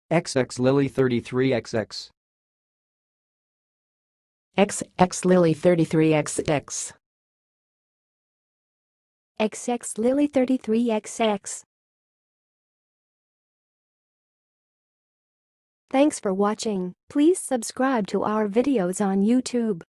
XX Lily 33XX. XX Lily 33XX. XX Lily 33XX. Thanks for watching. Please subscribe to our videos on YouTube.